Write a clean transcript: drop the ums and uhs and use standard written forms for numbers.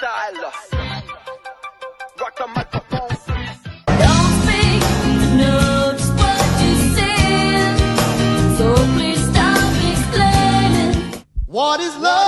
style. Rock the microphone. Don't speak, know just what you said. So please stop explaining. What is love?